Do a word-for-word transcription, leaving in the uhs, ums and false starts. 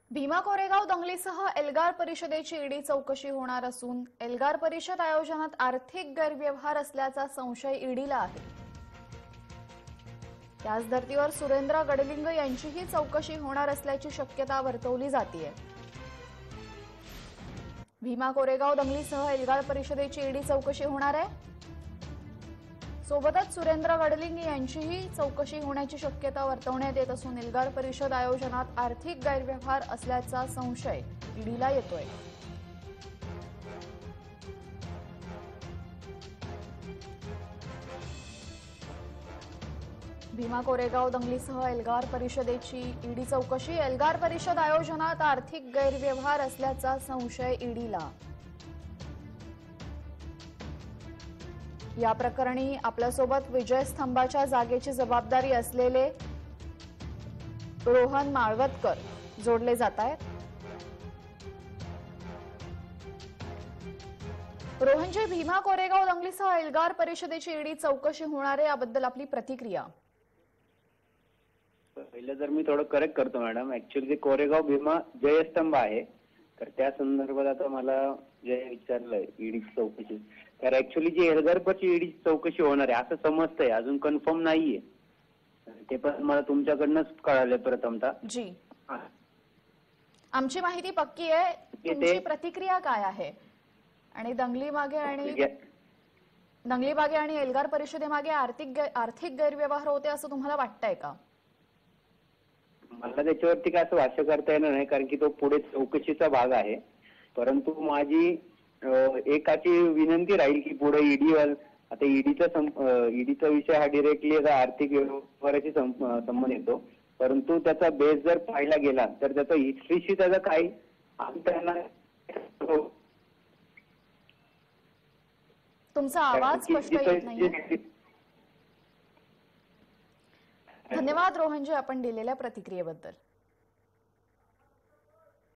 भीमा कोरेगाव दंगलीसह एल्गार परिषदेची ईडी चौकशी होणार असून एल्गार परिषद आयोजनात आर्थिक गैरव्यवहार असल्याचा संशय ईडीला आहे। त्याच धर्तीवर सुरेंद्र गडलिंग यांचीही चौकशी होणार असल्याची शक्यता वर्तवली जाते। भीमा कोरेगाव दंगलीसह एल्गार परिषदेची ईडी चौकशी होणार आहे। सोबतच सुरेंद्र गडलिंग यांचीही चौकशी होण्याची शक्यता वर्तवण्यात येत असून एल्गार परिषद आयोजनात आर्थिक गैरव्यवहार असल्याचा संशय ईडीला येतोय। भीमा कोरेगाव दंगलीसह एल्गार परिषदेची ईडी चौकशी। एल्गार परिषद आयोजनात आर्थिक गैरव्यवहार असल्याचा संशय ईडीला। या प्रकरणी आपल्यासोबत विजय स्तंभाच्या जागेची जबाबदारी असलेले रोहन माळवतकर जोडले जात आहेत। रोहनजी, भीमा कोरेगाव दंगलीसह एल्गार परिषदेची ईडी चौकशी होणार आहे, याबद्दल आपली प्रतिक्रिया? पहिले जर मी थोडं करेक्ट करतो मॅडम, ऍक्च्युअली कोरेगाव भीमा जयस्तंभ आहे, तर त्या संदर्भात आता मला जे विचारलंय ईडी चौकशी, तर ऍक्च्युअली जी एल्गारची ईडी चौकशी होणार आहे असं समजतंय, अजून कन्फर्म नाहीये। ते पण मला तुमच्याकडनंच कळालं प्रथमतः। जी, आमची माहिती पक्की आहे, तुमची प्रतिक्रिया काय आहे? आणि दंगली मागे आणि दंगली मागे आणि एल्गार परिषदेमागे आर्थिक आर्थिक गैरव्यवहार होते असं तुम्हाला वाटतंय का? मला त्याच्यावरती काय असं भाष्य करता येणार नाही, कारण की तो पुढे चौकशीचा भाग आहे। परंतु माझी एकाची विनंती राहील की पुढे ईडी आता ईडीचा ईडीचा विषय हा डिरेक्टली आर्थिक व्यवहाराशी संबंध येतो, परंतु त्याचा बेस जर पाहायला गेला तर त्याचा हिस्ट्रीशी त्याचा काही तुमचा आवाज स्पष्ट येत नाहीये। धन्यवाद रोहनजी, आपण दिलेल्या प्रतिक्रियेबद्दल।